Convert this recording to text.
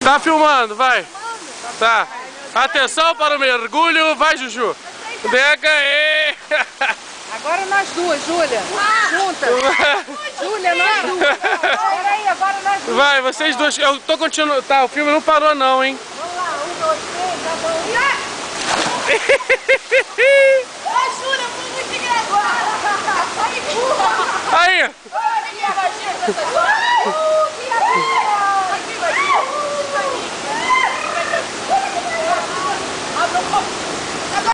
Tá filmando, vai. Tá. Atenção para o mergulho. Vai, Juju. Pega aí. Agora nós duas, Júlia. Juntas. Júlia, nós duas. Peraí, agora nós duas. Vai, vocês duas. Eu tô continuando. Tá, o filme não parou não, hein? Vamos lá, 1, 2, 3, já vamos. Ai, Júlia, foi muito engraçado. Aí, burra. Aí. Olha aqui a magia dessa história.